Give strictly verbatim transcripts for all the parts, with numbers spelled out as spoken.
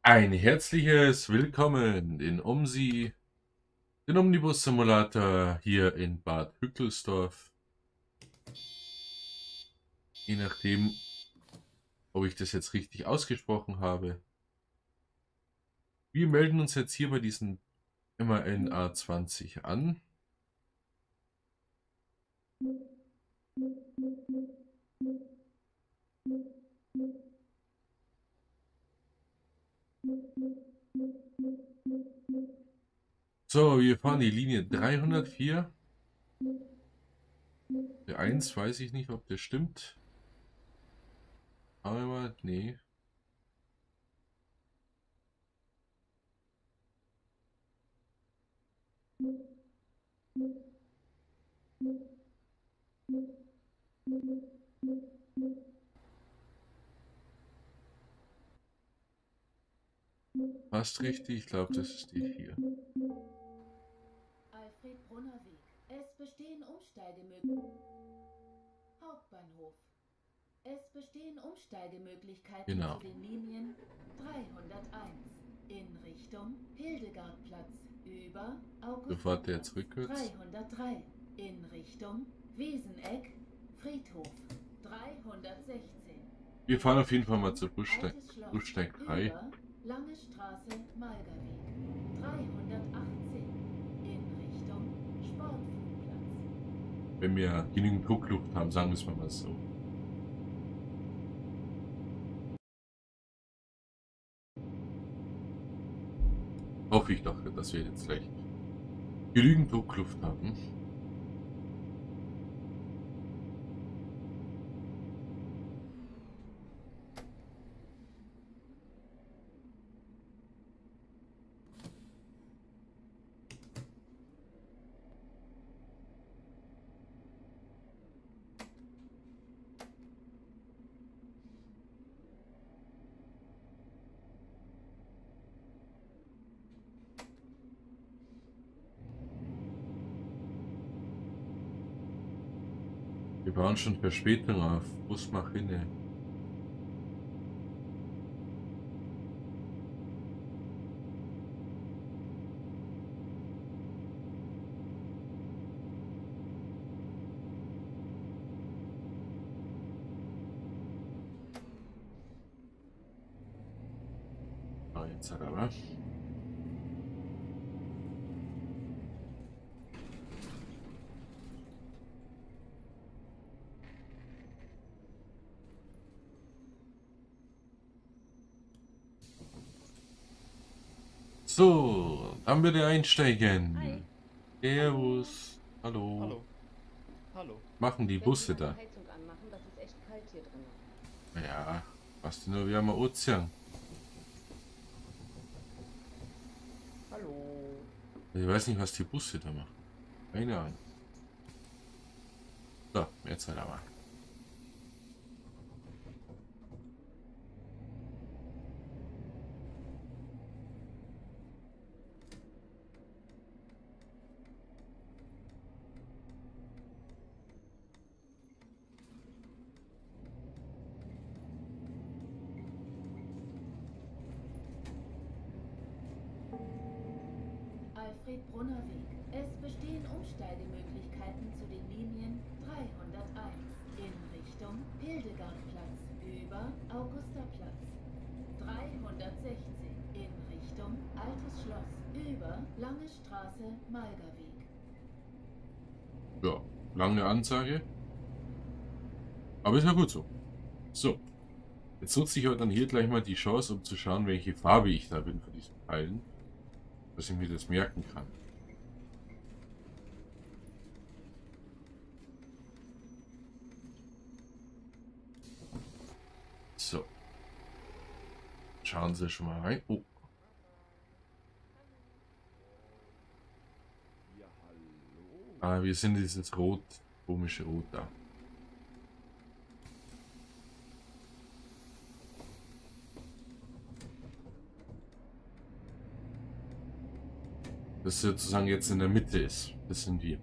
Ein herzliches Willkommen in OMSI, den Omnibus Simulator hier in Bad Hückelsdorf. Je nachdem, ob ich das jetzt richtig ausgesprochen habe. Wir melden uns jetzt hier bei diesem M A N A zwanzig an. So, wir fahren die Linie dreihundertvier. Der eins weiß ich nicht, ob der stimmt. Aber nee. Passt richtig, ich glaube, das ist die vier. Alfred Brunner Weg. Es bestehen Umsteigemöglichkeiten. Hauptbahnhof. Es bestehen Umsteigemöglichkeiten Genau. zu den Linien dreihunderteins in Richtung Hildegardplatz über So fährt der Augusterplatz. jetzt rückwärts. dreihundertdrei in Richtung Wieseneck Friedhof. dreihundertsechzehn. Wir fahren auf jeden Fall mal zur Bussteig, Altes Schloss Bussteig drei. über Lange Straße Malgerweg. dreihundertachtzehn in Richtung Sportflugplatz. Wenn wir genügend Druckluft haben, sagen wir es mal so. Hoffe ich doch, dass wir jetzt gleich genügend Druckluft haben. Wir bauen schon Verspätung auf. Bus mach hinne. Ah, jetzt hat er aber. So, dann bitte einsteigen. Hi. Servus. Hallo. Hallo. Hallo. Machen die Busse da. Heizung anmachen, das ist echt kalt hier drin. Ja, fast nur wie am Ozean. Hallo. Ich weiß nicht, was die Busse da machen. Keine Ahnung. So, jetzt halt aber. Alfred Brunner Weg. Es bestehen Umsteigemöglichkeiten zu den Linien dreihunderteins in Richtung Hildegardplatz über Augusterplatz. dreihundertsechzehn in Richtung Altes Schloss über Lange Straße Malgerweg. Ja, lange Ansage. Aber ist ja gut so. So. Jetzt nutze ich aber dann hier gleich mal die Chance, um zu schauen, welche Farbe ich da bin von diesen Teilen. Dass ich mir das merken kann. So. Schauen Sie schon mal rein. Oh. Ah, wir sind dieses Rot, komische Rot da. Das sozusagen jetzt in der Mitte ist. Das sind wir.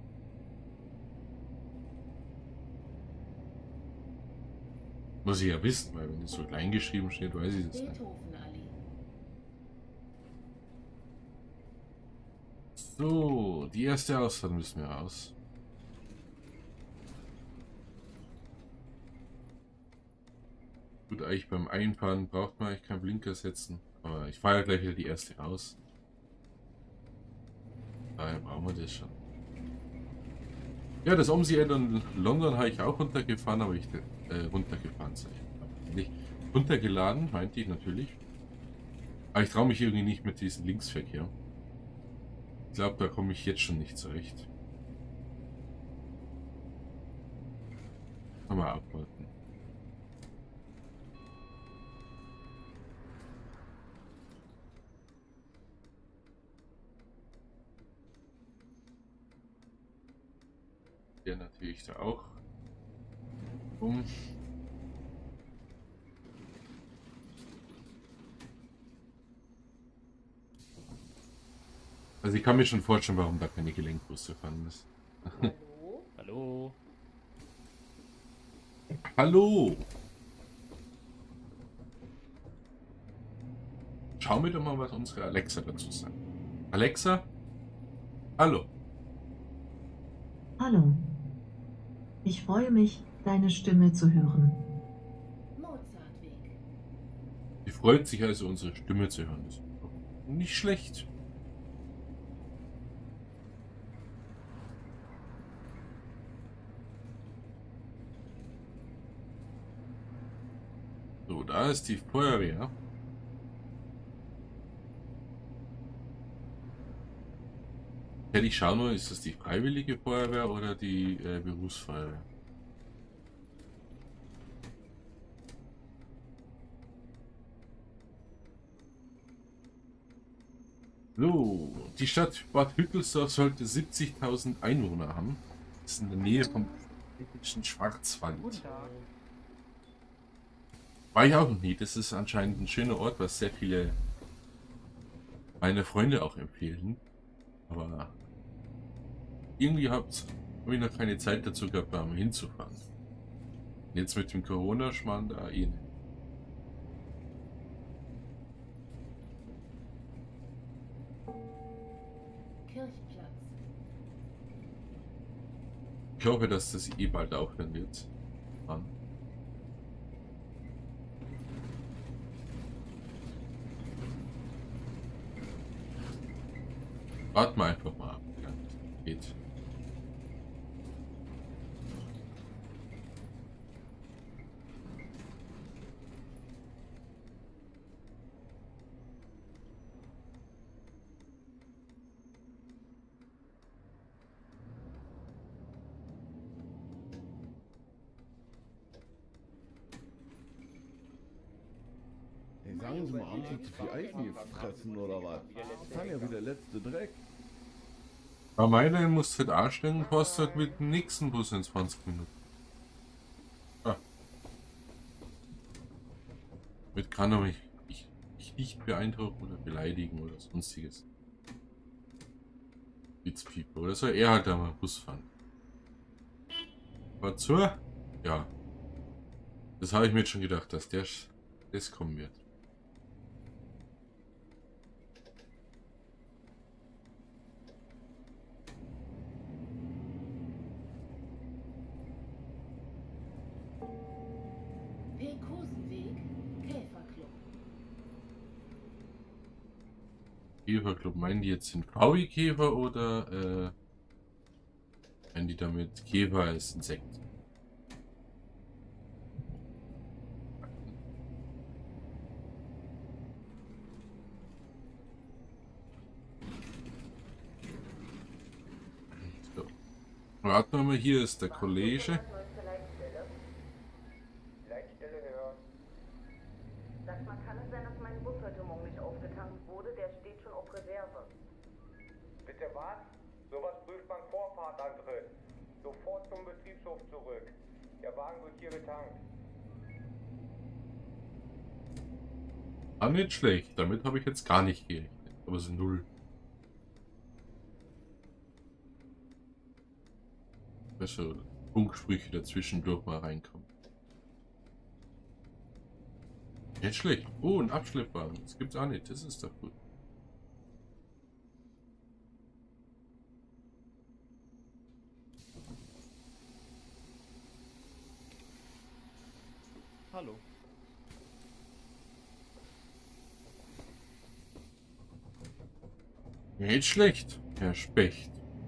Muss ich ja wissen, weil wenn es so klein geschrieben steht, weiß ich das nicht. Beethovenallee. So, die erste Ausfahrt müssen wir raus. Gut, eigentlich beim Einfahren braucht man eigentlich keinen Blinker setzen. Aber ich fahre ja gleich wieder die erste raus. Daher brauchen wir das schon. Ja, das Omsi in London habe ich auch runtergefahren, aber ich äh, runtergefahren sag ich. Nicht runtergeladen, meinte ich natürlich. Aber ich traue mich irgendwie nicht mit diesem Linksverkehr. Ich glaube, da komme ich jetzt schon nicht zurecht. Kann man abwarten. Der natürlich da auch um. Also ich kann mir schon vorstellen, warum da keine Gelenkbusse fahren müssen. Hallo? Hallo? Hallo! Schauen wir doch mal, was unsere Alexa dazu sagt. Alexa? Hallo. Hallo. Ich freue mich, deine Stimme zu hören. Mozartweg. Sie freut sich also, unsere Stimme zu hören. Das ist nicht schlecht. So, da ist die Feuerwehr. Hätte ich schauen nur, ist das die freiwillige Feuerwehr oder die äh, Berufsfeuerwehr? So, die Stadt Bad Hüttelsdorf sollte siebzigtausend Einwohner haben. Das ist in der Nähe vom britischen Schwarzwald. War ich auch noch nie. Das ist anscheinend ein schöner Ort, was sehr viele meine Freunde auch empfehlen. Aber irgendwie habe hab ich noch keine Zeit dazu gehabt, da mal hinzufahren. Jetzt mit dem Corona-Schmarrn da eh nicht. Kirchplatz. Ich hoffe, dass das eh bald aufhören wird. Mann. Warten wir einfach mal ab. Ja, geht. Hey, sagen Sie mal, haben Sie zu viel Eisen gefressen oder was? Das kann ja wie der letzte Dreck. Bei meiner muss halt anstellen, kostet mit dem nächsten Bus in zwanzig Minuten. Ah. Mit kann er mich, ich, mich nicht beeindrucken oder beleidigen oder sonstiges. Witzpieper. Oder soll er halt einmal Bus fahren? War zu? Ja. Das habe ich mir jetzt schon gedacht, dass der das kommen wird. Pekusenweg, Käferclub. Käferclub, meinen die jetzt den V W-Käfer oder äh, meinen die damit Käfer als Insekt? So. Warten wir mal, hier ist der Kollege. Leitstelle hören. Sag mal, kann es sein, dass mein Bus heute Morgen nicht aufgetankt wurde? Der steht schon auf Reserve. Bitte was? Sowas prüft man vor Fahrtantritt. Sofort zum Betriebshof zurück. Der Wagen wird hier getankt. Ah, nicht schlecht. Damit habe ich jetzt gar nicht gerechnet. Aber es ist null. Also Funksprüche dazwischendurch mal reinkommen. Nicht schlecht. Oh, ein Abschleppwagen. Das gibt's auch nicht. Das ist doch gut. Hallo. Nicht schlecht, Herr Specht.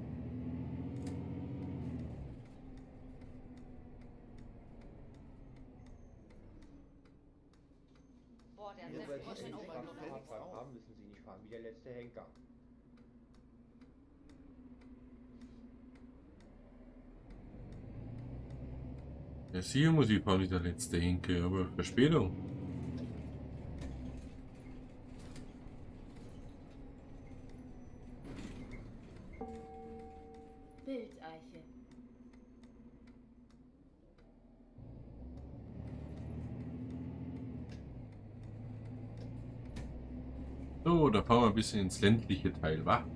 Boah, der Nur Saft weil ist Sie schon einen auch Fahrplan haben, müssen Sie nicht fahren wie der letzte Henker. Ja, sicher muss ich fahren wie der letzte Henke, aber Verspätung. Bildeiche. So, da fahren wir ein bisschen ins ländliche Teil, wa?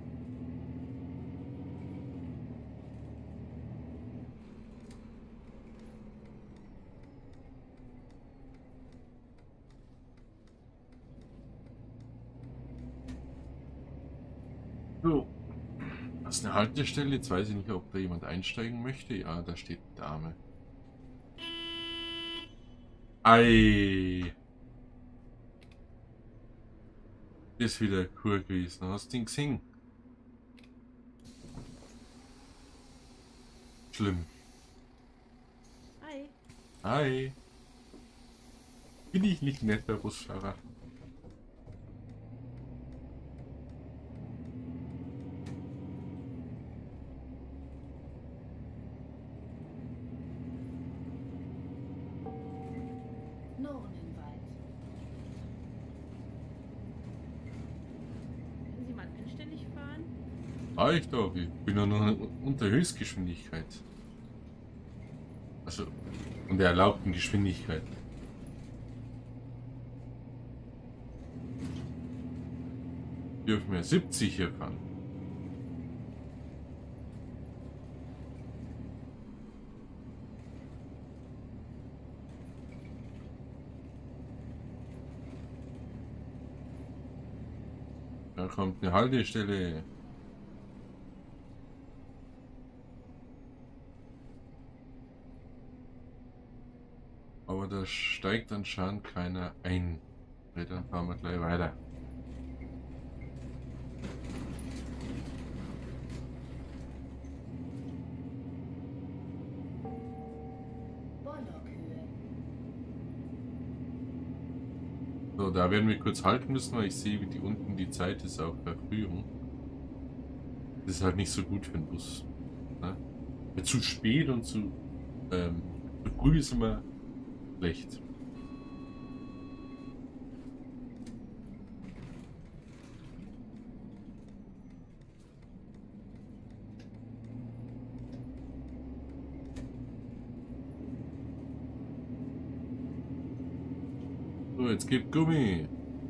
So, das ist eine Haltestelle. Jetzt weiß ich nicht, ob da jemand einsteigen möchte. Ja, da steht eine Dame. Ei. Das ist wieder cool gewesen. Hast du ihn gesehen? Schlimm. Hi. Hi. Bin ich nicht nett, der Busfahrer? Nurnenwald. Können Sie mal anständig fahren? Ah, ich doch. Ich bin ja noch unter Höchstgeschwindigkeit. Also, und der erlaubten Geschwindigkeit. Dürfen wir siebzig hier fahren. Da kommt eine Haltestelle. Aber da steigt anscheinend keiner ein. Ja, dann fahren wir gleich weiter. Bollockhöhe. So, da werden wir kurz halten müssen, weil ich sehe, wie die unten die Zeit ist auf Verfrühung. Das ist halt nicht so gut für den Bus. Ne? Zu spät und zu, ähm, zu früh ist immer schlecht. So, jetzt gibt Gummi.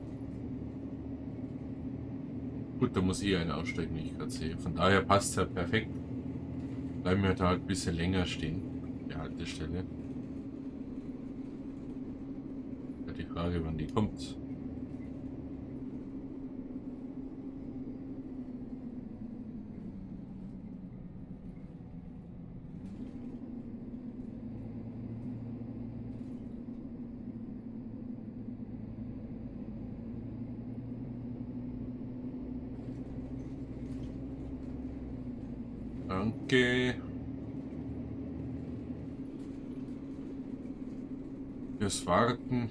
Gut, da muss eh einer aussteigen, wie ich gerade sehe. Von daher passt es ja perfekt. Bleiben wir da halt ein bisschen länger stehen. Der Haltestelle. Ja, die Frage, wann die kommt. Danke fürs Warten.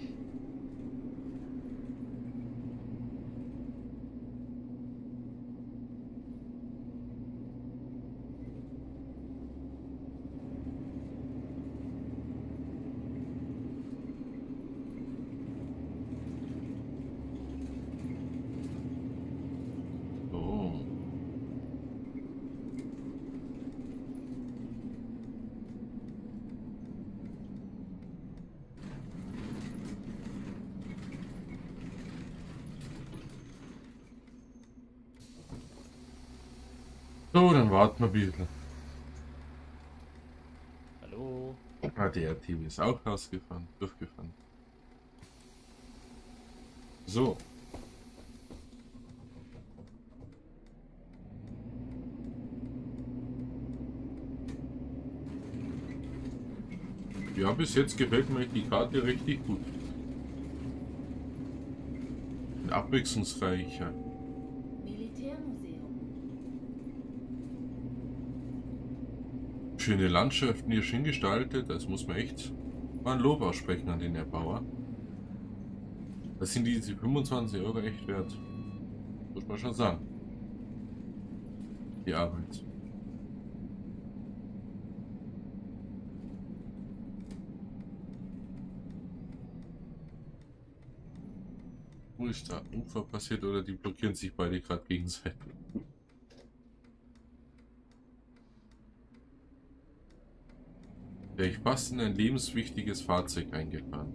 So. So, dann warten wir ein bisschen. Hallo. Ah, der R T W ist auch rausgefahren, durchgefahren. So. Ja, bis jetzt gefällt mir die Karte richtig gut. Ein abwechslungsreicher. Militärmuseum. Schöne Landschaften hier schön gestaltet. Das muss man echt mal ein Lob aussprechen an den Erbauer. Das sind diese fünfundzwanzig Euro echt wert. Muss man schon sagen. Die Arbeit. Wo ist da Unfall passiert oder die blockieren sich beide gerade gegenseitig? Wäre ich fast in ein lebenswichtiges Fahrzeug eingefahren.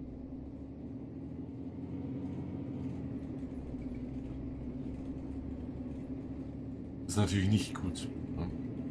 Das ist natürlich nicht gut. Ne?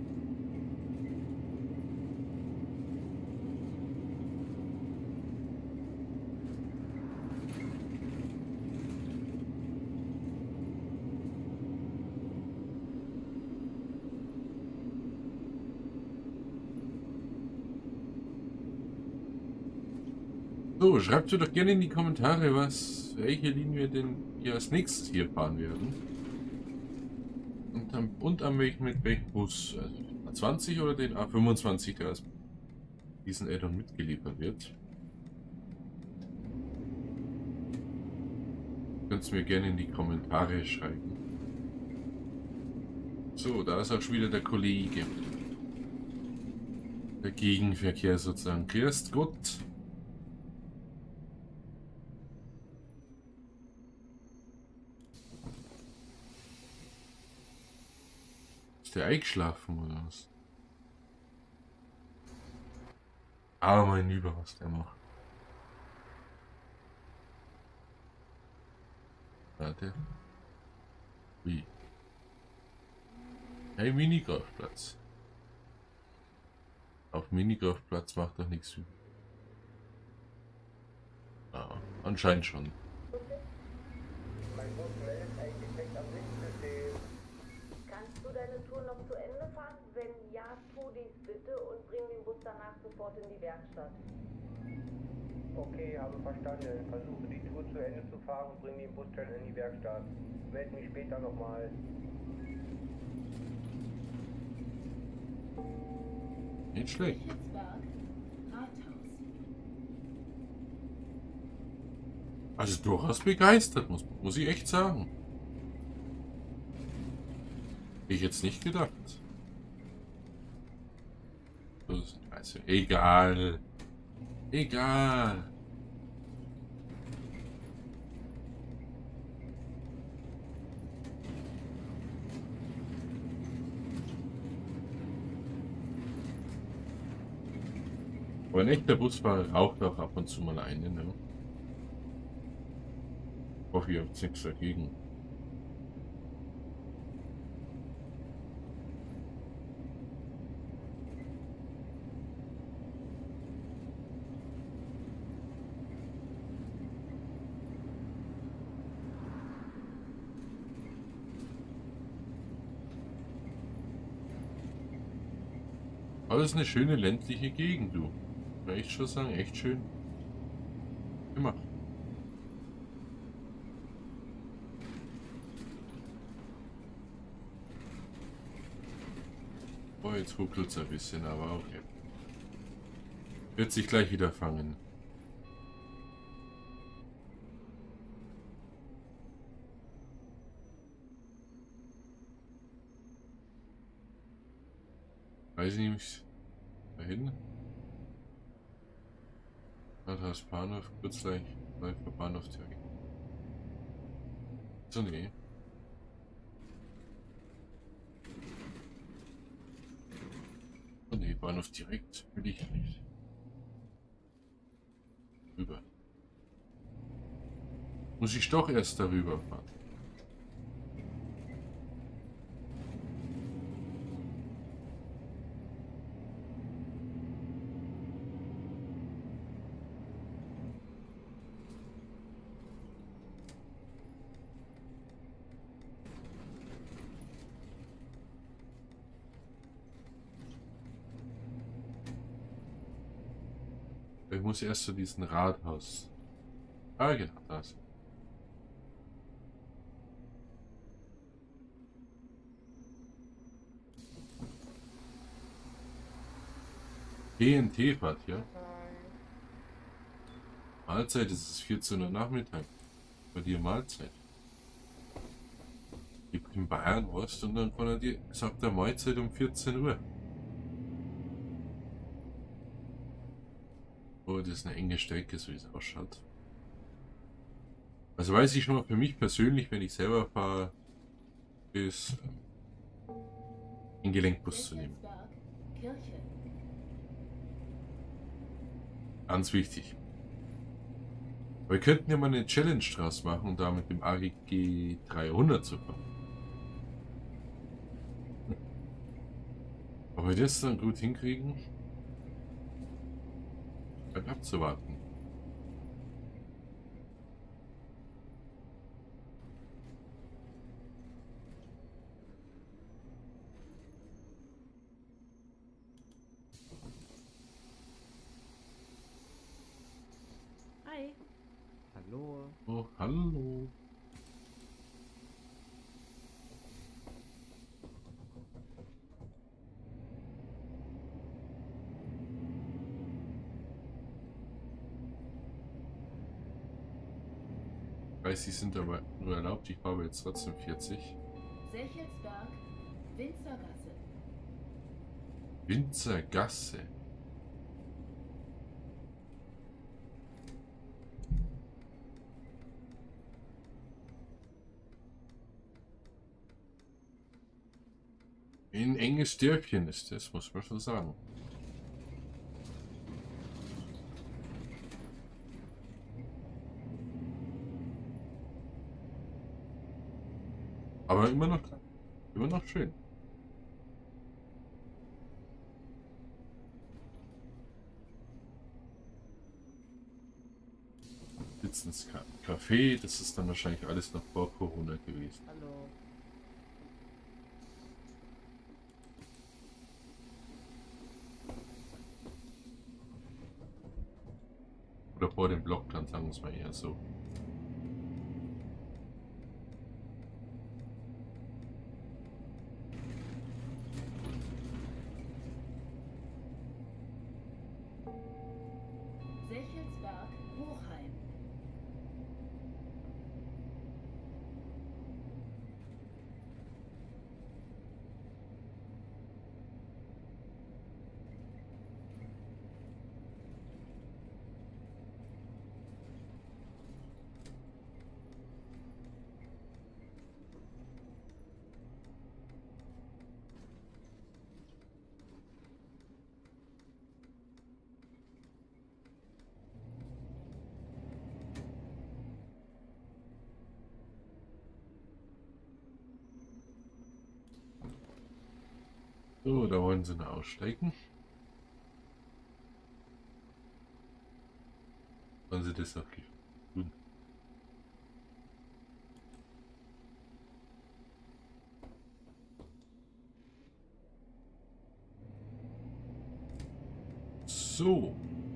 So, schreibt mir doch gerne in die Kommentare, was, welche Linie denn ihr als nächstes hier fahren werden. Und, am, und an welchem, mit welchem Bus, also den A zwanzig oder den A fünfundzwanzig, der als diesen Addon mitgeliefert wird. Könnt ihr mir gerne in die Kommentare schreiben. So, da ist auch schon wieder der Kollege. Der Gegenverkehr sozusagen. Grüßt Gott. Ist der eingeschlafen oder was? Aber mein Lieber, was der macht. Warte. Wie? Hey, Minigolfplatz. Auf Minigolfplatz macht doch nichts. Ah, anscheinend schon. Mein Bus meldet ein Defekt am Lichtsystem. Kannst du deine Tour noch zu Ende fahren? Wenn ja, tu dies bitte und bring den Bus danach sofort in die Werkstatt. Okay, habe verstanden. Versuche die Tour zu Ende zu fahren und bring den Bus schnell in die Werkstatt. Meld mich später nochmal. Nicht schlecht. Hitzberg. Rathaus. Also durchaus begeistert, muss, muss ich echt sagen. Ich jetzt nicht gedacht. Also egal. Egal. Aber ein echter Busfahrer raucht auch ab und zu mal eine, ne? Ich hoffe, ihr habt nichts dagegen. Aber es ist eine schöne ländliche Gegend, du. Kann ich schon sagen, echt schön. Immer. Oh, jetzt ruckelt es ein bisschen, aber okay. Wird sich gleich wieder fangen. Weiß ich nicht. Dahin. Rathaus Bahnhof, kurz gleich. Läufer Bahnhof direkt. So, nee. Oh nee, Bahnhof direkt will ich nicht. Rüber. Muss ich doch erst darüber fahren. Ich muss erst zu diesem Rathaus. Ah, genau, das. T N T-Fahrt, ja. Mahlzeit, es ist vierzehn Uhr Nachmittag. Bei dir Mahlzeit. Ich bin in Bayern, was? Und dann von er dir sagt er Mahlzeit um vierzehn Uhr. Oh, das ist eine enge Strecke, so wie es ausschaut. Also weiß ich schon mal für mich persönlich, wenn ich selber fahre, ist einen Gelenkbus zu nehmen. Kirche. Ganz wichtig. Wir könnten ja mal eine Challenge draus machen, um da mit dem A G dreihundert zu fahren. Ob wir das dann gut hinkriegen? Bleibt abzuwarten. Hi. Hallo. Oh, hallo. dreißig sind aber nur erlaubt, ich fahre jetzt trotzdem vierzig. Sechelsberg, Winzergasse. Winzergasse. Ein enges Dörfchen ist das, muss man schon sagen. Aber immer noch, immer noch schön. Sitzen ins Café, das ist dann wahrscheinlich alles noch vor Corona gewesen. Hallo. Oder vor dem Blockplan, sagen wir es mal eher so. Sechelsberg, Hochheim. So, da wollen sie noch aussteigen. Wollen sie das auch tun? So.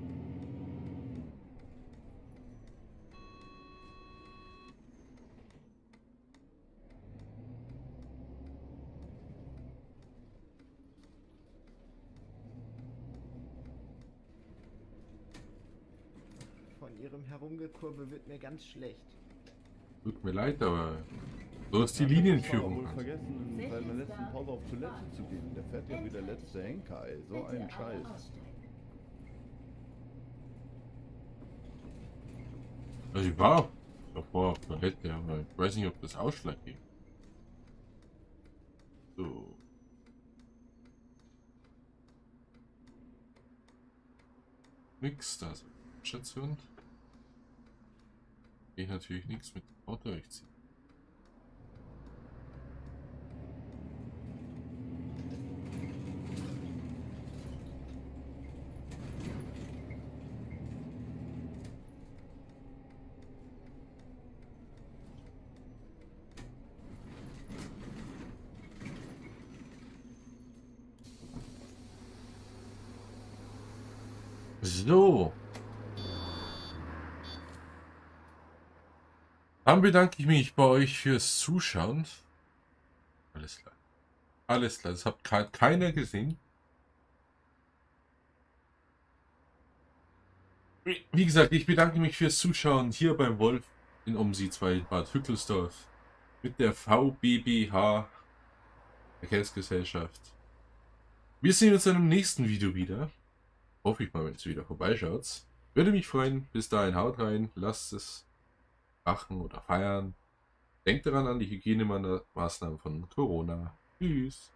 Von ihrem Herumgekurve wird mir ganz schlecht. Tut mir leid, aber so ist die Ja, Ich Linienführung. wohl vergessen, in seiner letzten Pause auf Toilette zu gehen. Der fährt ja wie der letzte Henker, ey. So Bitte ein alle Scheiß. aussteigen. Also ich war davor auf Toilette, aber ich weiß nicht, ob das Ausschlag gibt. So. Nix, da ist eine Station. Geht natürlich nichts mit dem Auto durchziehen. So. Dann bedanke ich mich bei euch fürs Zuschauen. Alles klar. Alles klar, das hat keiner gesehen. Wie gesagt, ich bedanke mich fürs Zuschauen hier beim Wolf in Omsi zwei Bad Hückelsdorf mit der V B B H Verkehrsgesellschaft. Wir sehen uns dann im nächsten Video wieder. Hoffe ich mal, wenn es wieder vorbeischaut. Würde mich freuen. Bis dahin, haut rein, lasst es machen oder feiern. Denkt daran an die Hygienemaßnahmen von Corona. Tschüss.